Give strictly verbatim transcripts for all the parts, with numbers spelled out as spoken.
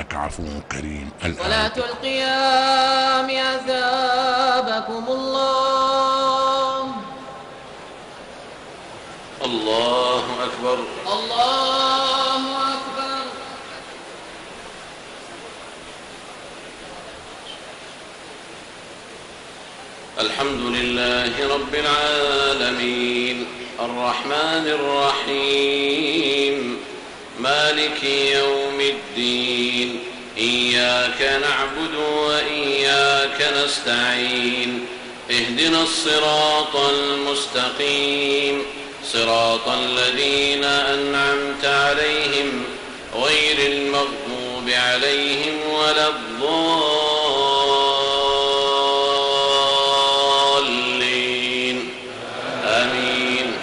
إنك عفو كريم. صلاة القيام أثابكم الله. الله أكبر. الله أكبر. الحمد لله رب العالمين الرحمن الرحيم مالك يوم الدين إياك نعبد وإياك نستعين اهدنا الصراط المستقيم صراط الذين أنعمت عليهم غير المغضوب عليهم ولا الضالين آمين.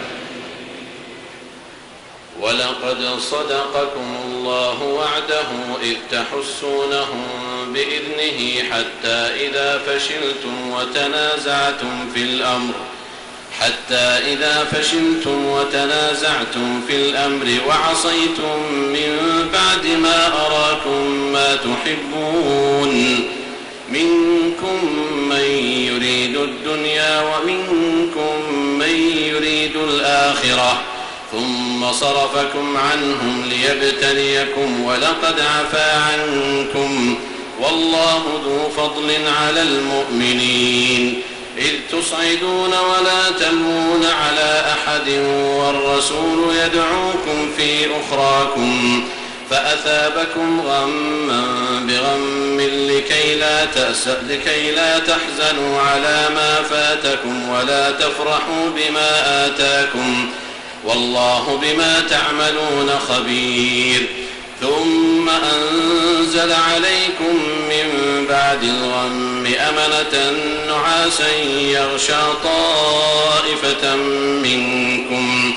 ولقد صدقكم الله وعده إذ تحسونهم بإذنه حتى إذا فشلتم وتنازعتم في الأمر حتى إذا فشلتم وتنازعتم في الأمر وعصيتم من بعد ما أراكم ما تحبون منكم من يريد الدنيا ومنكم من يريد الآخرة ثم صرفكم عنهم ليبتليكم ولقد عفا عنكم والله ذو فضل على المؤمنين إذ تصعدون ولا تلوون على أحد والرسول يدعوكم في أخراكم فأثابكم غما بغم لكي لا, لكي لا تحزنوا على ما فاتكم ولا تفرحوا بما آتاكم والله بما تعملون خبير. ثم أنزل عليكم من بعد الغم أمنة نعاسا يغشى طائفة منكم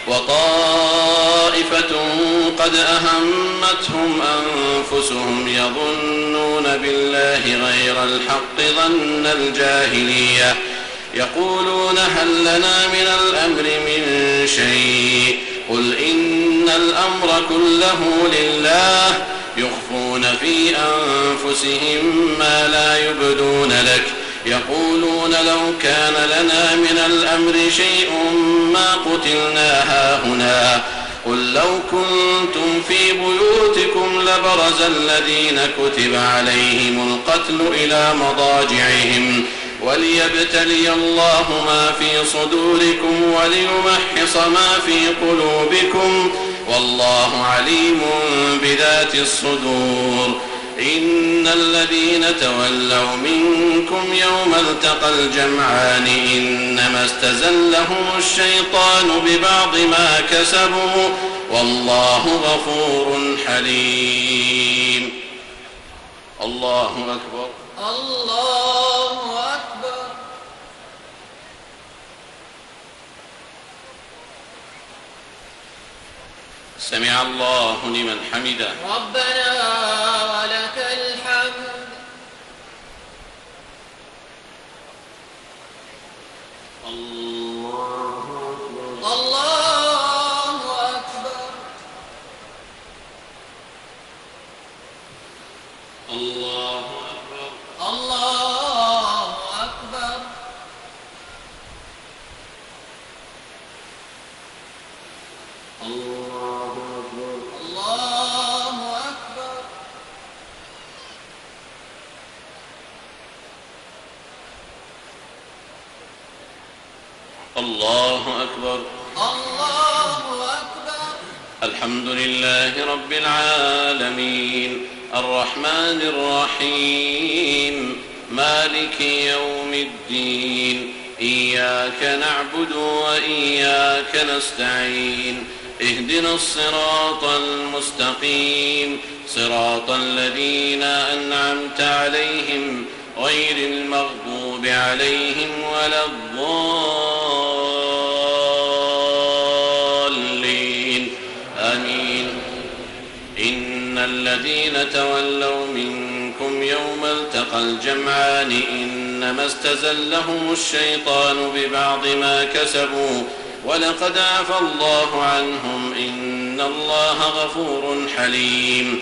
وطائفة قد أهمتهم أنفسهم يظنون بالله غير الحق ظن الجاهلية يقولون هل لنا من الأمر من شيء قل إن الأمر كله لله يخفون في أنفسهم ما لا يبدون لك يقولون لو كان لنا من الأمر شيء ما قتلنا هاهنا قل لو كنتم في بيوتكم لبرز الذين كتب عليهم القتل إلى مضاجعهم وليبتلي الله ما في صدوركم وليمحص ما في قلوبكم والله عليم بذات الصدور. إن الذين تولوا منكم يوم التقى الجمعان إنما استزلهم الشيطان ببعض ما كسبوا والله غفور حليم. الله أكبر. الله أكبر. سمع الله لمن حمده. ربنا ولك الحمد. الله أكبر. الله أكبر. الله أكبر. الله أكبر. الله أكبر. الله أكبر. الله أكبر. الله أكبر. الحمد لله رب العالمين الرحمن الرحيم مالك يوم الدين إياك نعبد وإياك نستعين اهدنا الصراط المستقيم صراط الذين أنعمت عليهم غير المغضوب عليهم ولا الضالين آمين. إن الذين تولوا منكم يوم التقى الجمعان إنما استزلهم الشيطان ببعض ما كسبوا ولقد عفا الله عنهم إن الله غفور حليم.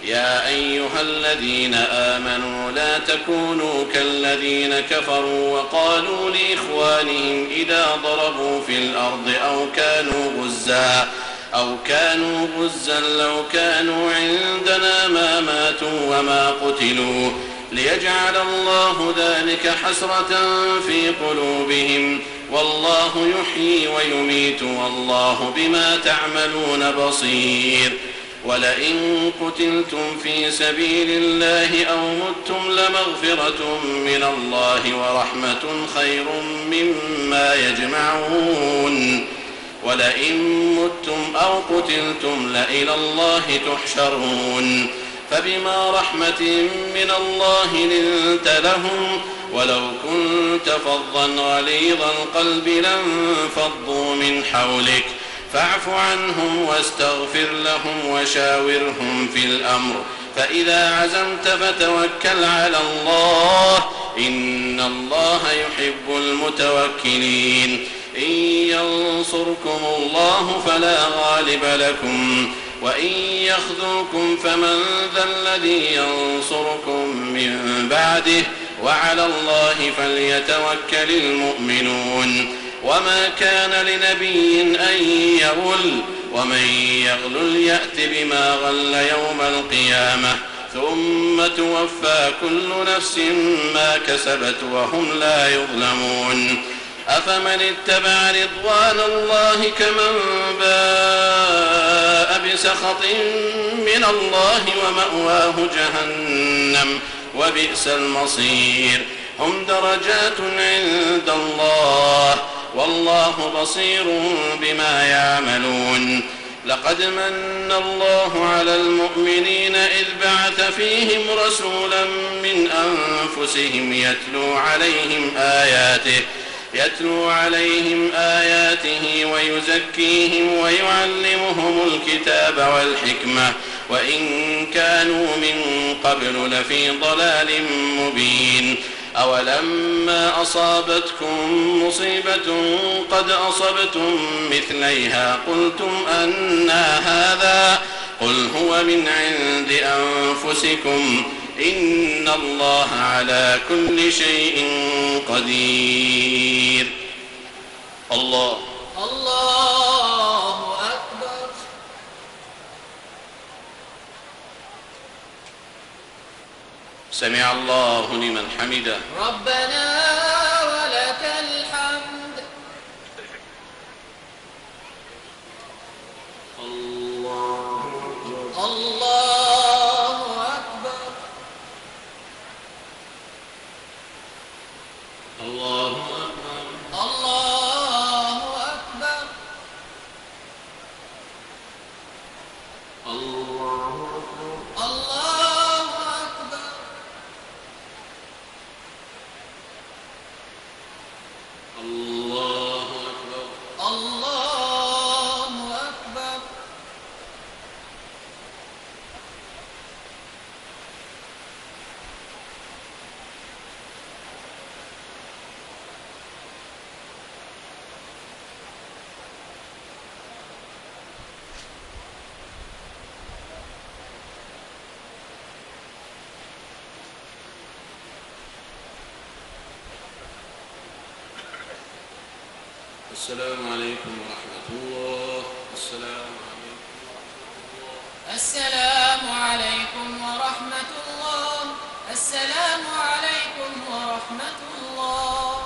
يا أيها الذين آمنوا لا تكونوا كالذين كفروا وقالوا لإخوانهم إذا ضربوا في الأرض أو كانوا غزا أو كانوا غزا لو كانوا عندنا ما ماتوا وما قتلوا ليجعل الله ذلك حسرة في قلوبهم والله يحيي ويميت والله بما تعملون بصير. ولئن قتلتم في سبيل الله أو متم لمغفرة من الله ورحمة خير مما يجمعون. ولئن متم أو قتلتم لإلى الله تحشرون. فبما رحمة من الله لنت لهم ولو كنت فظا غليظ القلب لانفضوا من حولك فاعف عنهم واستغفر لهم وشاورهم في الأمر فإذا عزمت فتوكل على الله إن الله يحب المتوكلين. إن ينصركم الله فلا غالب لكم وإن يخذلكم فمن ذا الذي ينصركم من بعده وعلى الله فليتوكل المؤمنون. وما كان لنبي أن يغل ومن يغلل يأت بما غل يوم القيامة ثم توفى كل نفس ما كسبت وهم لا يظلمون. أفمن اتبع رضوان الله كمن باء بسخط من الله ومأواه جهنم وبئس المصير. هم درجات عند الله والله بصير بما يعملون. لقد من الله على المؤمنين إذ بعث فيهم رسولا من أنفسهم يتلو عليهم آياته يتلو عليهم آياته ويزكيهم ويعلمهم الكتاب والحكمة وإن كانوا من قبل لفي ضلال مبين. أولما أصابتكم مصيبة قد أصبتم مثليها قلتم أنى هذا قل هو من عند أنفسكم إن الله على كل شيء قدير. الله الله أكبر. سمع الله لمن حمده. ربنا ولك الحمد. الله أكبر. الله أكبر. الله أكبر. الله أكبر. الله أكبر. الله أكبر. الله أكبر. الله أكبر. السلام عليكم ورحمة الله. السلام عليكم. السلام عليكم ورحمة الله. السلام عليكم ورحمة الله.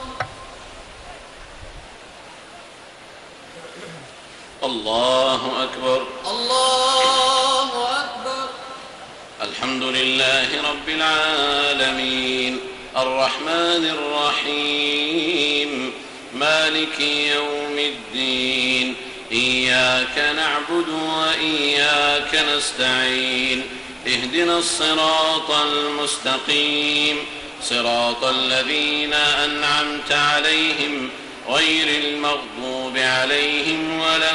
الله أكبر. الله أكبر. الحمد لله رب العالمين الرحمن الرحيم مالك يوم الدين إياك نعبد وإياك نستعين اهدنا الصراط المستقيم صراط الذين أنعمت عليهم غير المغضوب عليهم ولا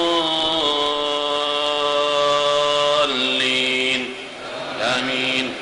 الضالين آمين.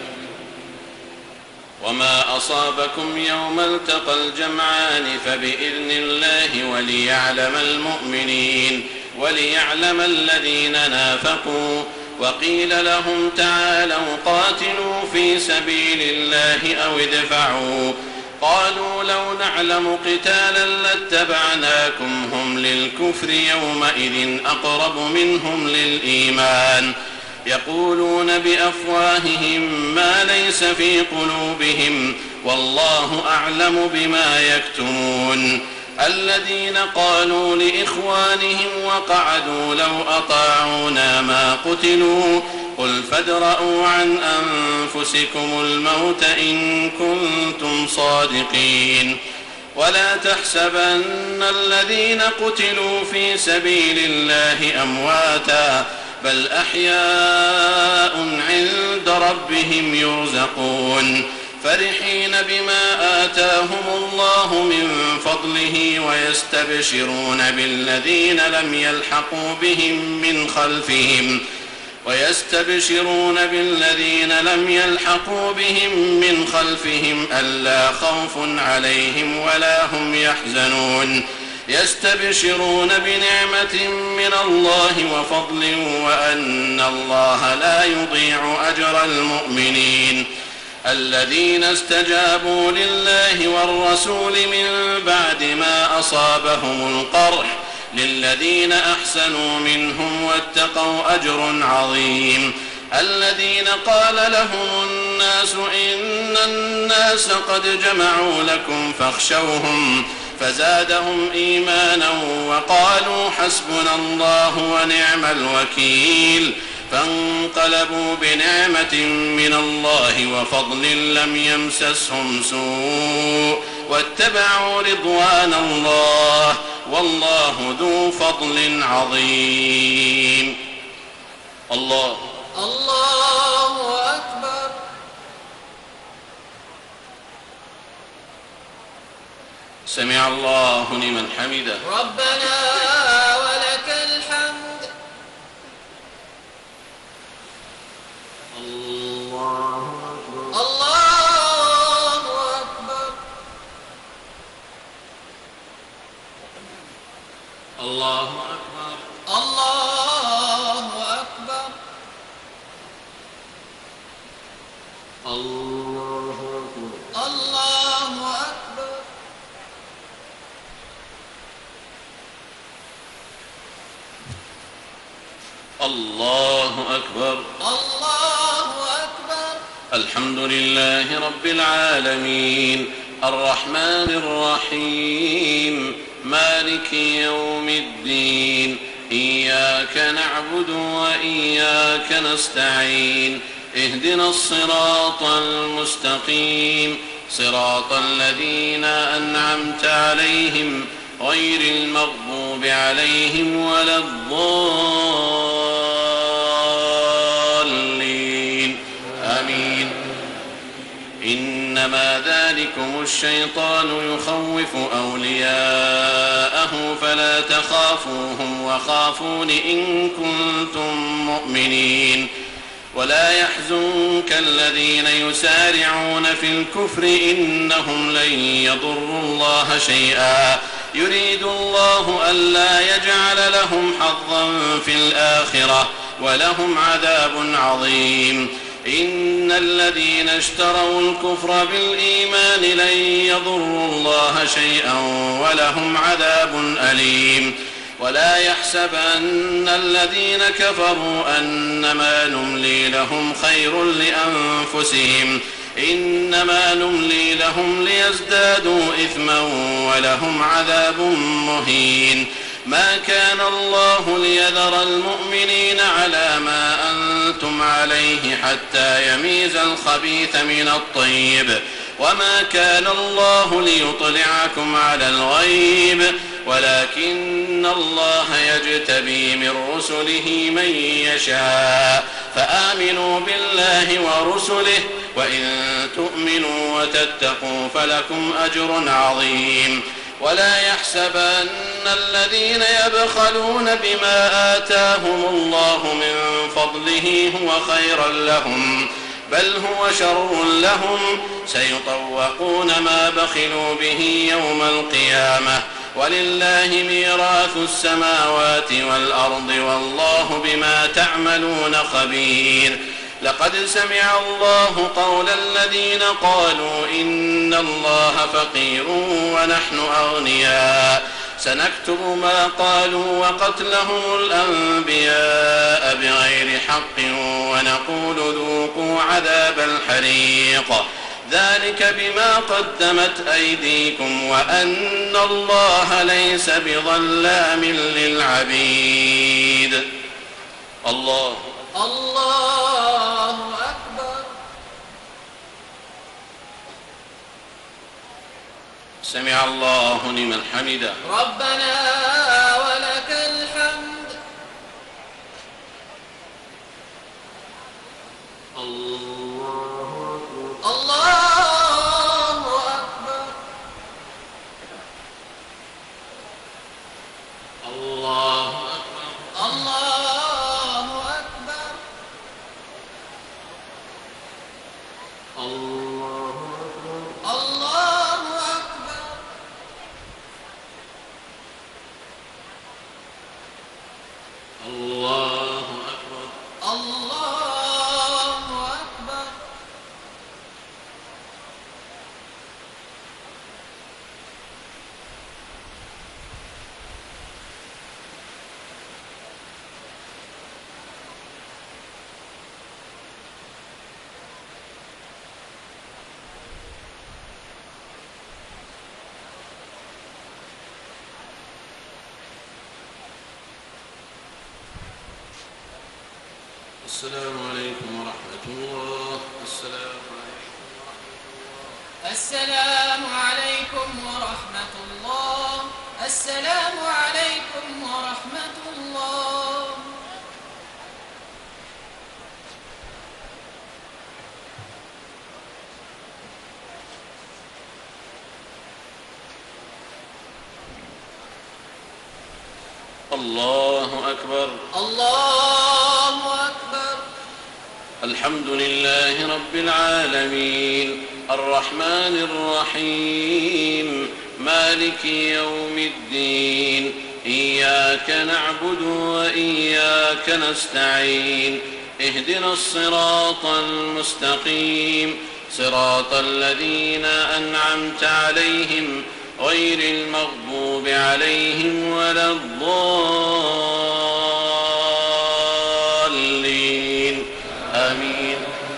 وما أصابكم يوم التقى الجمعان فبإذن الله وليعلم المؤمنين وليعلم الذين نافقوا وقيل لهم تعالوا قاتلوا في سبيل الله أو ادفعوا قالوا لو نعلم قتالا لاتبعناكم هم للكفر يومئذ أقرب منهم للإيمان يقولون بأفواههم ما ليس في قلوبهم والله أعلم بما يكتمون الذين قالوا لإخوانهم وقعدوا لو أطاعونا ما قتلوا قل فادرءوا عن أنفسكم الموت إن كنتم صادقين ولا تحسبن الذين قتلوا في سبيل الله أمواتا بل أحياء عند ربهم يرزقون فرحين بما آتاهم الله من فضله ويستبشرون بالذين لم يلحقوا بهم من خلفهم ويستبشرون بالذين لم يلحقوا بهم من خلفهم ألا خوف عليهم ولا هم يحزنون يستبشرون بنعمة من الله وفضل وأن الله لا يضيع أجر المؤمنين الذين استجابوا لله والرسول من بعد ما أصابهم القرح للذين أحسنوا منهم واتقوا أجر عظيم الذين قال لهم الناس إن الناس قد جمعوا لكم فاخشوهم فزادهم إيمانا وقالوا حسبنا الله ونعم الوكيل فانقلبوا بنعمة من الله وفضل لم يمسسهم سوء واتبعوا رضوان الله والله ذو فضل عظيم الله الله أكبر. سمع الله لمن حمده ربنا ولك الحمد. الله أكبر الله أكبر. الله أكبر الله أكبر. الله أكبر الله أكبر. الله أكبر الله أكبر. الحمد لله رب العالمين الرحمن الرحيم مالك يوم الدين إياك نعبد وإياك نستعين اهدنا الصراط المستقيم صراط الذين أنعمت عليهم غير المغضوب عليهم ولا الضالين آمين إنما ذلكم الشيطان يخوف أولياءه فلا تخافوهم وخافون إن كنتم مؤمنين ولا يحزنك الذين يسارعون في الكفر إنهم لن يضروا الله شيئا يريد الله ألا يجعل لهم حظا في الآخرة ولهم عذاب عظيم إن الذين اشتروا الكفر بالإيمان لن يضروا الله شيئا ولهم عذاب أليم ولا يحسبن الذين كفروا أنما نملي لهم خير لأنفسهم إنما نملي لهم ليزدادوا إثما ولهم عذاب مهين ما كان الله ليذر المؤمنين على ما أنتم عليه حتى يميز الخبيث من الطيب وما كان الله ليطلعكم على الغيب ولكن الله يجتبي من رسله من يشاء فآمنوا بالله ورسله وإن تؤمنوا وتتقوا فلكم أجر عظيم ولا يحسبن الذين يبخلون بما آتاهم الله من فضله هو خيرا لهم بل هو شر لهم سيطوقون ما بخلوا به يوم القيامة ولله ميراث السماوات والأرض والله بما تعملون خبير. لقد سمع الله قول الذين قالوا إن الله فقير ونحن أغنياء سنكتب ما قالوا وقتلهم الأنبياء بغير حق ونقول ذوقوا عذاب الحريق ذلك بما قدمت أيديكم وأن الله ليس بظلام للعبيد. الله الله أكبر. سمع الله لمن حمده. ربنا ولك الحمد. الله الله أكبر. الله أكبر. الله أكبر. الله أكبر. الله أكبر. الله أكبر. الله أكبر. السلام عليكم ورحمة الله. السلام عليكم ورحمة الله. السلام عليكم ورحمة الله. السلام عليكم ورحمة الله. الله أكبر. الله أكبر. الحمد لله رب العالمين الرحمن الرحيم مالك يوم الدين إياك نعبد وإياك نستعين اهدنا الصراط المستقيم صراط الذين أنعمت عليهم غير المغضوب عليهم ولا الضالين آمين.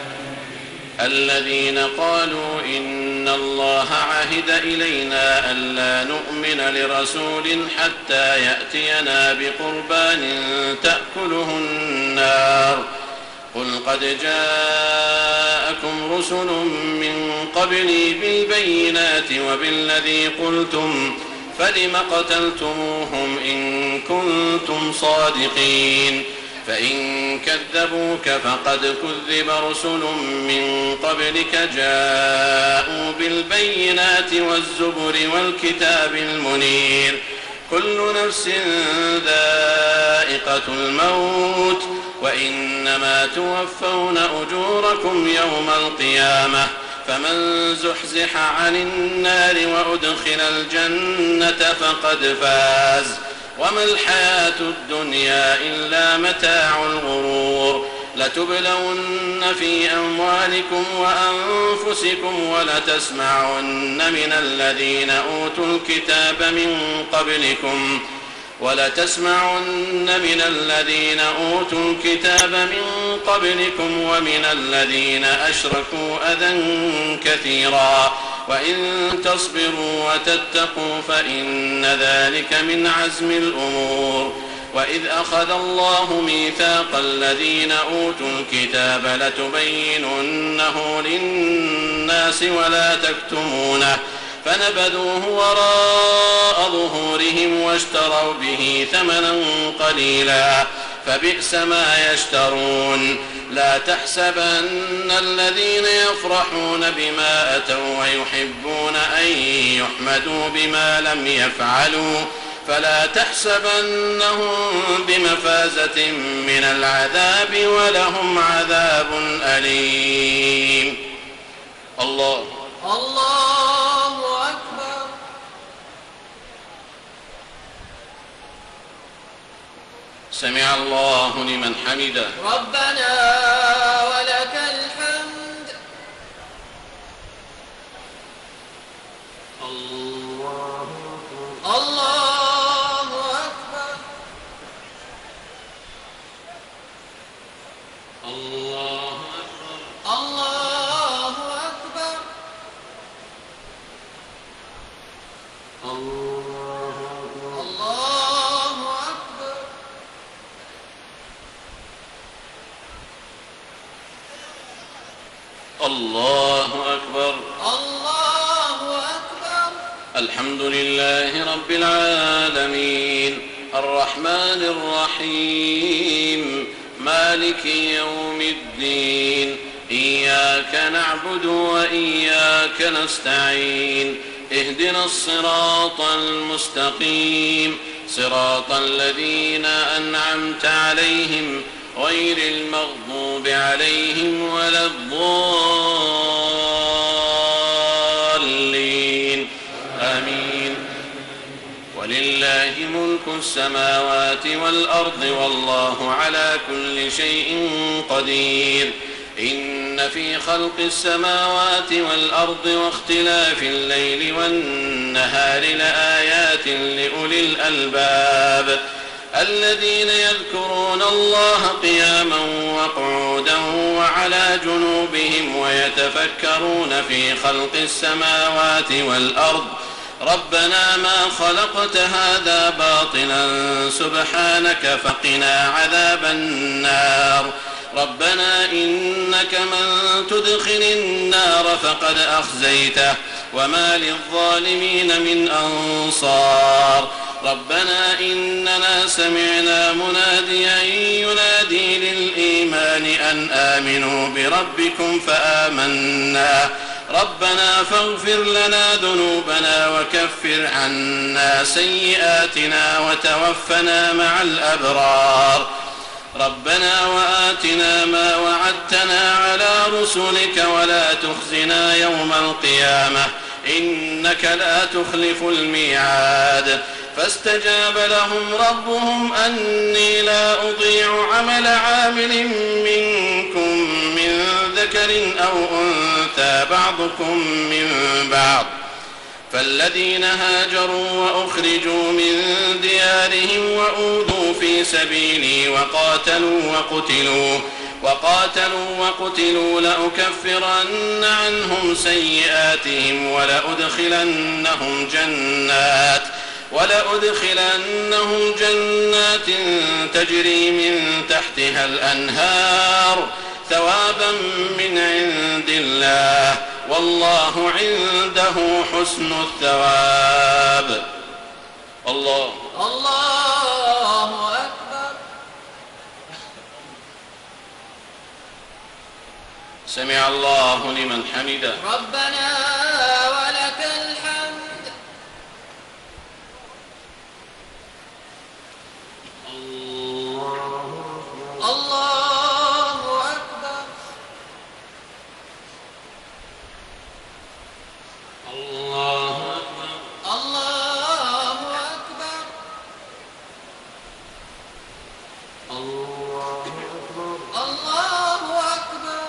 الذين قالوا إن الله عهد إلينا ألا نؤمن لرسول حتى يأتينا بقربان تأكله النار قل قد جاءكم رسل من قبلي بالبينات وبالذي قلتم فلم قتلتموهم إن كنتم صادقين فإن كذبوك فقد كذب رسل من قبلك جاءوا بالبينات والزبر والكتاب المنير كل نفس ذائقة الموت وإنما توفون أجوركم يوم القيامة فمن زحزح عن النار وأدخل الجنة فقد فاز وما الحياة الدنيا إلا متاع الغرور لتبلون في أموالكم وأنفسكم ولتسمعن من الذين أوتوا الكتاب من قبلكم ولتسمعن من الذين أوتوا الكتاب من قبلكم ومن الذين أشركوا أذى كثيرا وإن تصبروا وتتقوا فإن ذلك من عزم الأمور وإذ أخذ الله ميثاق الذين أوتوا الكتاب لتبيننه للناس ولا تكتمونه فنبذوه وراء ظهورهم واشتروا به ثمنا قليلا فبئس ما يشترون لا تحسبن الذين يفرحون بما أتوا ويحبون أن يحمدوا بما لم يفعلوا فلا تحسبنهم بمفازة من العذاب ولهم عذاب أليم. الله الله أكبر. سمع الله لمن حمده. ربنا ولك الحمد. الله الله أكبر. الله أكبر. الله أكبر. الله أكبر. الله أكبر. الله أكبر. الله أكبر. الحمد لله رب العالمين الرحمن الرحيم مالك يوم الدين إياك نعبد وإياك نستعين اهدنا الصراط المستقيم صراط الذين أنعمت عليهم غير المغضوب عليهم ولا الضالين آمين. ولله ملك السماوات والأرض والله على كل شيء قدير. إن في خلق السماوات والأرض واختلاف الليل والنهار لآيات لأولي الألباب الذين يذكرون الله قياما وقعودا وعلى جنوبهم ويتفكرون في خلق السماوات والأرض ربنا ما خلقت هذا باطلا سبحانك فقنا عذاب النار. ربنا إنك من تدخل النار فقد أخزيته وما للظالمين من أنصار. ربنا إننا سمعنا مناديا ينادي للإيمان أن آمنوا بربكم فآمنا ربنا فاغفر لنا ذنوبنا وكفر عنا سيئاتنا وتوفنا مع الأبرار. ربنا وآتنا ما وعدتنا على رسلك ولا تخزنا يوم القيامة إنك لا تخلف الميعاد. فاستجاب لهم ربهم أني لا أضيع عمل عامل منكم من ذكر أو أنثى بعضكم من بعض. فالذين هاجروا وأخرجوا من ديارهم وأوذوا في سبيلي وقاتلوا وقتلوا وقاتلوا وقتلوا لأكفرن عنهم سيئاتهم ولأدخلنهم جنات ولأدخلنهم جنات تجري من تحتها الأنهار ثوابا من عند الله والله عنده حسن الثواب. الله الله أكبر. سمع الله لمن حمده. ربنا ولك الحمد. الله الله أكبر. الله أكبر. الله أكبر. الله أكبر. الله أكبر.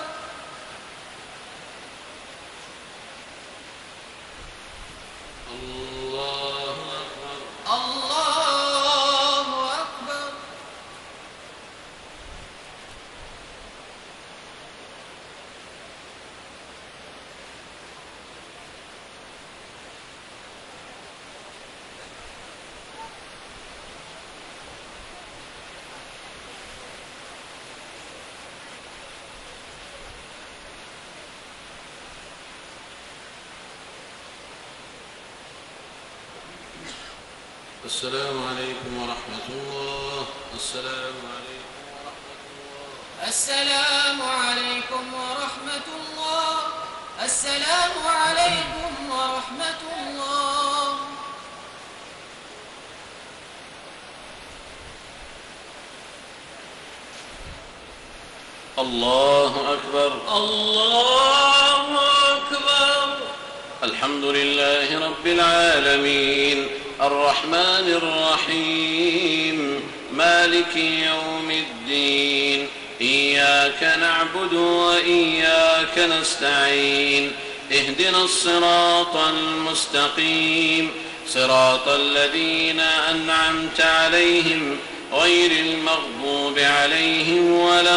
الله أكبر. الله أكبر. السلام عليكم ورحمة الله. السلام عليكم ورحمة الله. السلام عليكم ورحمة الله. السلام عليكم ورحمة الله. الله أكبر. الله أكبر. الحمد لله رب العالمين الرحمن الرحيم مالك يوم الدين إياك نعبد وإياك نستعين اهدنا الصراط المستقيم صراط الذين أنعمت عليهم غير المغضوب عليهم ولا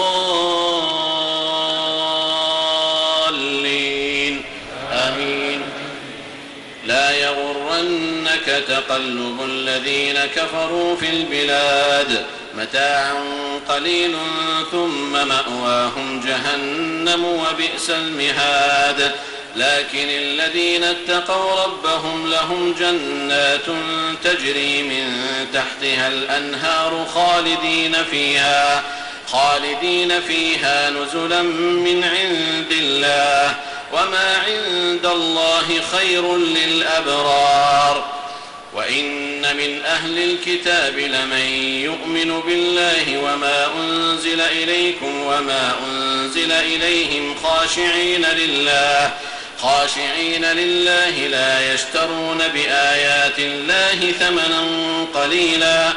الضالين آمين. لا يغرنك تقلب الذين كفروا في البلاد متاع قليل ثم مأواهم جهنم وبئس المهاد. لكن الذين اتقوا ربهم لهم جنات تجري من تحتها الأنهار خالدين فيها خالدين فيها نزلا من عند الله وما عند الله خير للأبرار. وإن من أهل الكتاب لمن يؤمن بالله وما أنزل إليكم وما أنزل إليهم خاشعين لله خاشعين لله لا يشترون بآيات الله ثمنا قليلا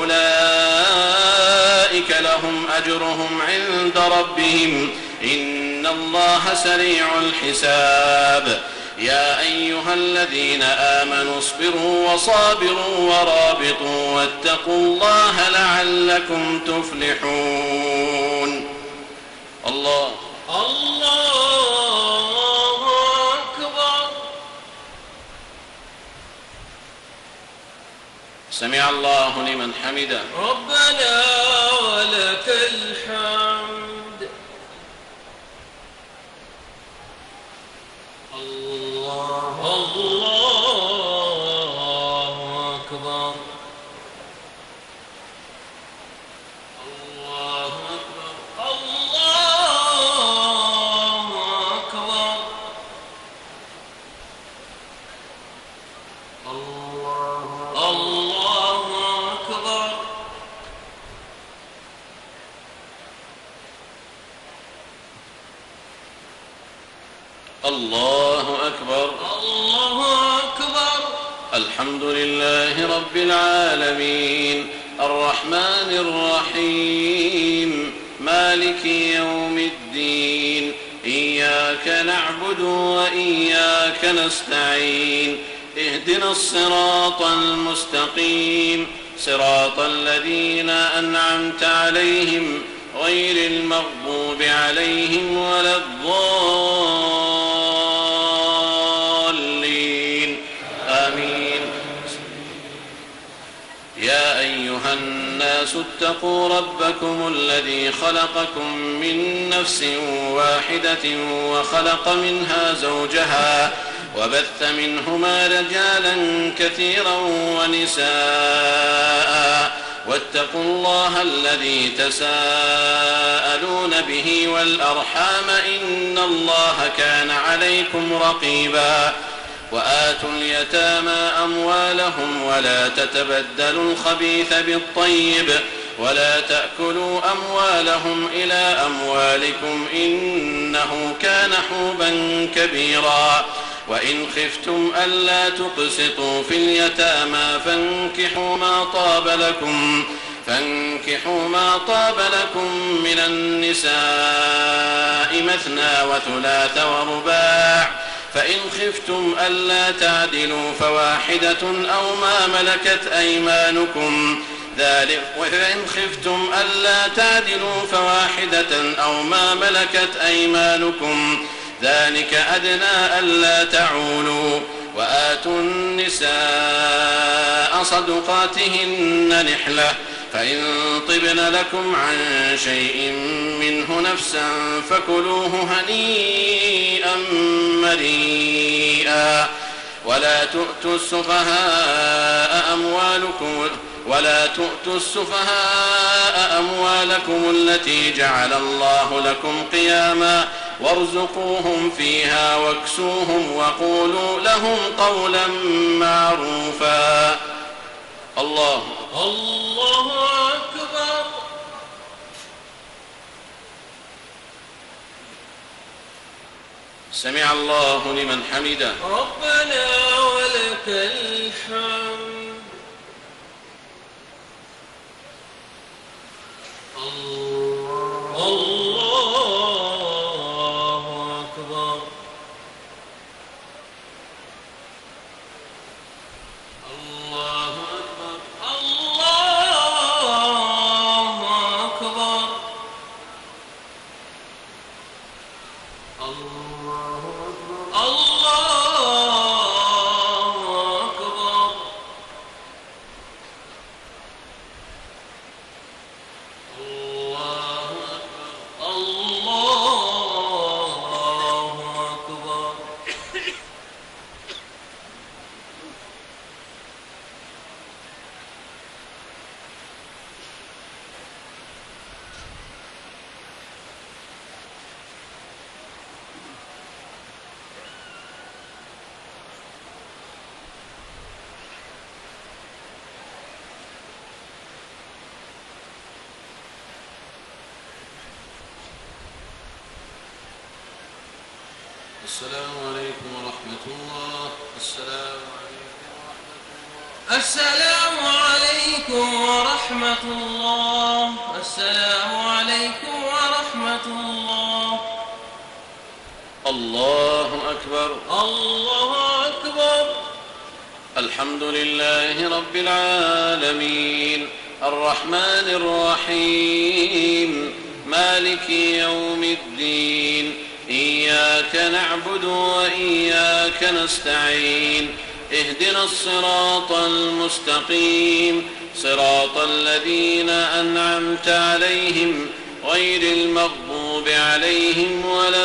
أولئك لهم أجرهم عند ربهم إن الله سريع الحساب. يا أيها الذين آمنوا اصبروا وصابروا ورابطوا واتقوا الله لعلكم تفلحون. الله الله أكبر. سمع الله لمن حمده. ربنا ولك الحمد. الله الله أكبر. الله أكبر. الله أكبر. الله الله أكبر. الله أكبر. الله أكبر. الحمد لله رب العالمين الرحمن الرحيم مالك يوم الدين إياك نعبد وإياك نستعين اهدنا الصراط المستقيم صراط الذين أنعمت عليهم غير المغضوب عليهم ولا الضالين آمين. يا أيها الناس اتقوا ربكم الذي خلقكم من نفس واحدة وخلق منها زوجها وبث منهما رجالا كثيرا ونساء واتقوا الله الذي تساءلون به والأرحام إن الله كان عليكم رقيبا. وآتوا اليتامى أموالهم ولا تتبدلوا الخبيث بالطيب ولا تأكلوا أموالهم إلى أموالكم إنه كان حوبا كبيرا. وإن خفتم ألا تقسطوا في اليتامى فانكحوا ما طاب لكم فانكحوا ما طاب لكم من النساء مثنى وثلاث ورباع فإن خفتم ألا تعدلوا فواحدة أو ما ملكت أيمانكم ذلك وإن خفتم ألا تعدلوا فواحدة أو ما ملكت أيمانكم ذلك أدنى ألا تعولوا. وآتوا النساء صدقاتهن نحلة فإن طبن لكم عن شيء منه نفسا فكلوه هنيئا مريئا. ولا تؤتوا السفهاء أموالكم ولا تؤتوا السفهاء أموالكم التي جعل الله لكم قياما وارزقوهم فيها واكسوهم وقولوا لهم قولا معروفا. الله الله أكبر. سمع الله لمن حمده. ربنا ولك الحمد. أكبر الله أكبر الله أكبر الله أكبر الله أكبر الله أكبر الله أكبر السلام عليكم ورحمة الله. السلام عليكم ورحمة الله. السلام عليكم ورحمة الله السلام عليكم ورحمة الله الله أكبر. الله أكبر الحمد لله رب العالمين الرحمن الرحيم مالك يوم الدين إياك نعبد وإياك نستعين اهدنا الصراط المستقيم صراط الذين أنعمت عليهم غير المغضوب عليهم ولا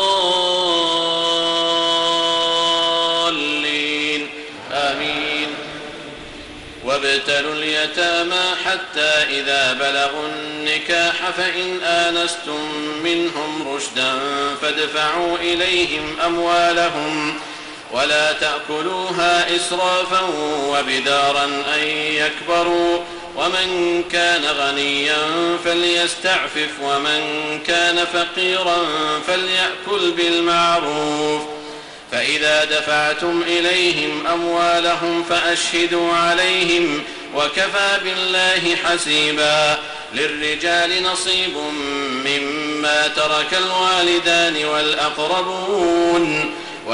الضالين آمين. وابتلوا اليتامى حتى إذا بلغوا النكاح فإن آنستم منهم رشدا فادفعوا إليهم أموالهم ولا تأكلوها إسرافا وبدارا أن يكبروا ومن كان غنيا فليستعفف ومن كان فقيرا فليأكل بالمعروف فإذا دفعتم إليهم أموالهم فأشهدوا عليهم وكفى بالله حسيبا. للرجال نصيب مما ترك الوالدان والأقربون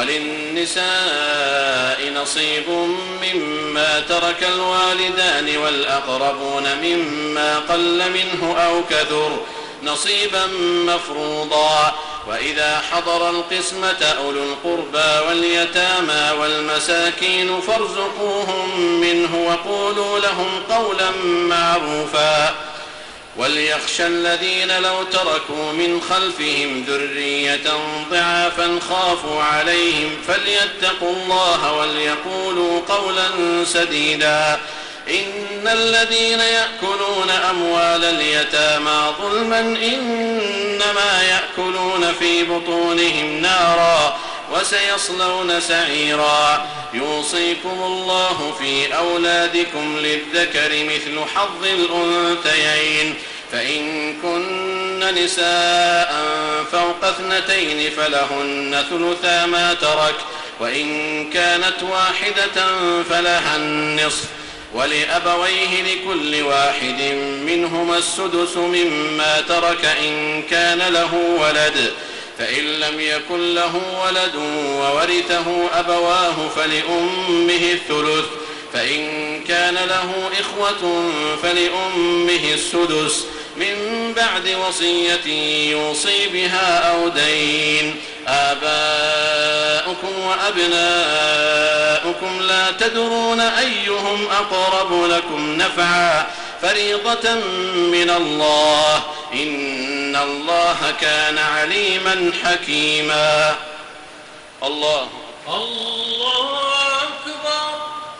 وللنساء نصيب مما ترك الوالدان والأقربون مما قل منه أو كثر نصيبا مفروضا. وإذا حضر القسمة أولو القربى واليتامى والمساكين فارزقوهم منه وقولوا لهم قولا معروفا. وليخشى الذين لو تركوا من خلفهم ذرية ضعافا خافوا عليهم فليتقوا الله وليقولوا قولا سديدا. إن الذين يأكلون أموال اليتامى ظلما إنما يأكلون في بطونهم نارا وسيصلون سعيرا. يوصيكم الله في أولادكم للذكر مثل حظ الأنثيين فإن كن نساء فوق اثنتين فلهن ثلثا ما ترك وإن كانت واحدة فلها النصف ولأبويه لكل واحد منهما السدس مما ترك إن كان له ولد فإن لم يكن له ولد وورثه أبواه فلأمه الثلث فإن كان له إخوة فلأمه السدس من بعد وصية يوصي بها أو دين. آباؤكم وأبناؤكم لا تدرون أيهم أقرب لكم نفعا فريضة من الله إن الله كان عليما حكيما. الله الله أكبر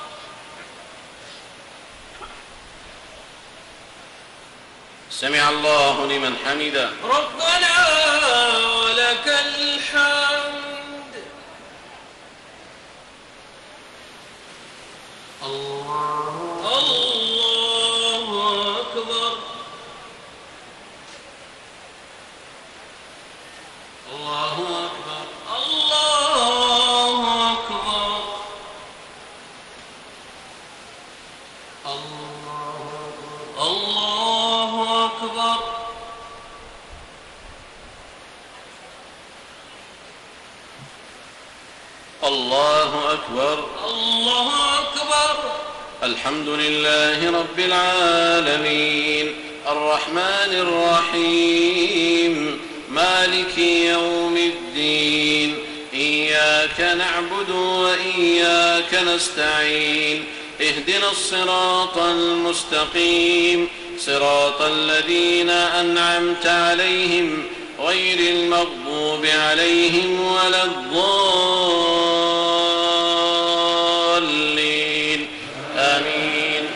سمع الله لمن حمده ربنا ولك الحمد. الله الله أكبر الله أكبر الله أكبر الله أكبر الله أكبر. الله أكبر. الحمد لله رب العالمين الرحمن الرحيم مالك يوم الدين إياك نعبد وإياك نستعين اهدنا الصراط المستقيم صراط الذين أنعمت عليهم غير المغضوب عليهم ولا الضالين آمين.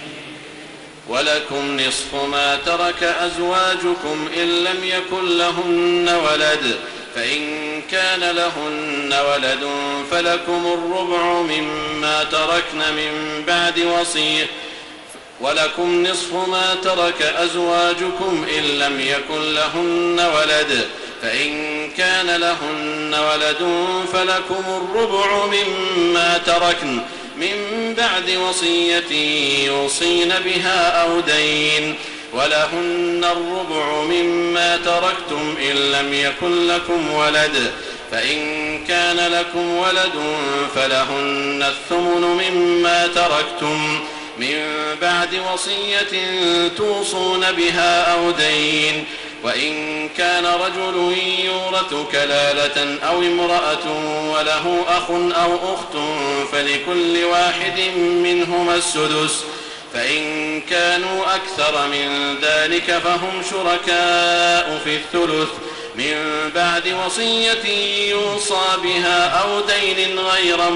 ولكم نصف ما ترك أزواجكم إن لم يكن لهن ولد فإن كان لهن ولد فلكم الربع مما تركن من بعد وصية ولكم نصف ما ترك أزواجكم إن لم يكن لهن ولد فإن كان لهن ولد فلكم الربع مما تركن من بعد وصية يوصين بها أو دين ولهن الربع مما تركتم إن لم يكن لكم ولد فإن كان لكم ولد فلهن الثمن مما تركتم من بعد وصية توصون بها أو دين وإن كان رجل يورث كلالة أو امرأة وله أخ أو أخت فلكل واحد منهما السدس فإن كانوا أكثر من ذلك فهم شركاء في الثلث من بعد وصية يوصى بها أو دين غير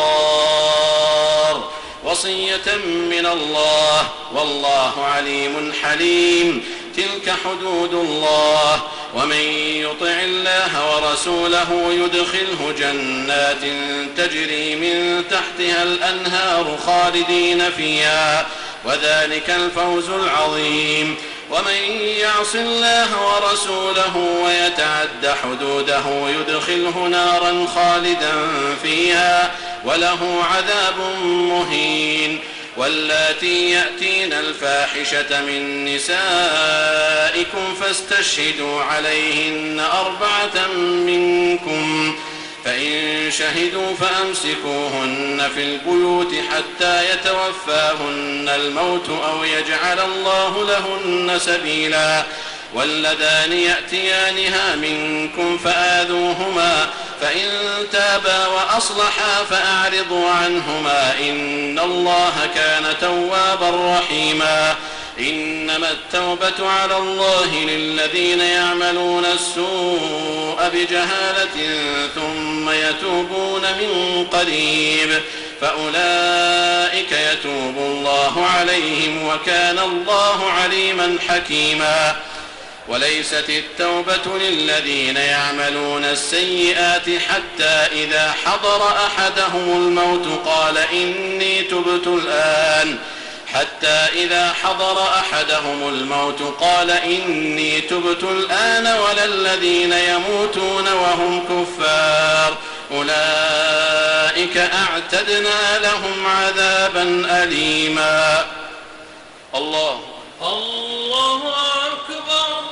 مضار وصية من الله والله عليم حليم. تلك حدود الله ومن يطع الله ورسوله يدخله جنات تجري من تحتها الأنهار خالدين فيها وذلك الفوز العظيم. ومن يعص الله ورسوله ويتعد حدوده يدخله نارا خالدا فيها وله عذاب مهين. واللاتي يأتين الفاحشة من نسائكم فاستشهدوا عليهن أربعة منكم فإن شهدوا فأمسكوهن في البيوت حتى يتوفاهن الموت أو يجعل الله لهن سبيلا. واللذان يأتيانها منكم فآذوهما فإن تابا وأصلحا فأعرضوا عنهما إن الله كان توابا رحيما. إنما التوبة على الله للذين يعملون السوء بجهالة ثم يتوبون من قريب فأولئك يتوب الله عليهم وكان الله عليما حكيما. وليست التوبة للذين يعملون السيئات حتى إذا حضر أحدهم الموت قال إني تبت الآن حتى إذا حضر أحدهم الموت قال إني تبت الآن ولا الذين يموتون وهم كفار أولئك أعتدنا لهم عذابا أليما. الله الله أكبر.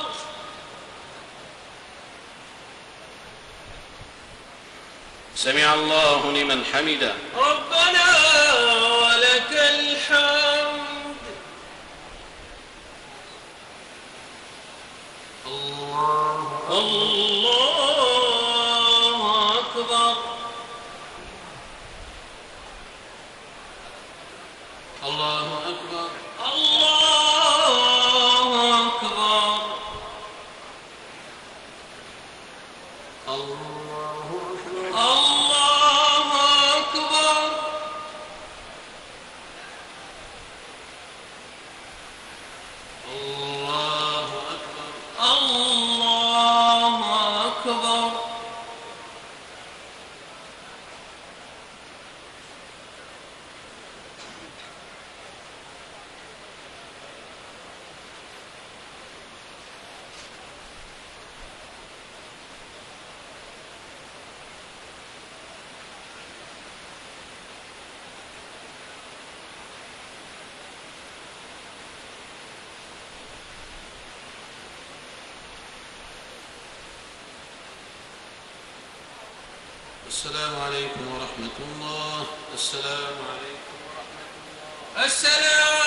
سمع الله لمن حمده. ربنا ولك الحمد. الله الله أكبر. الله أكبر. الله أكبر. الله أكبر. الله أكبر. الله أكبر. الله أكبر. السلام عليكم ورحمة الله. السلام عليكم ورحمة الله. السلام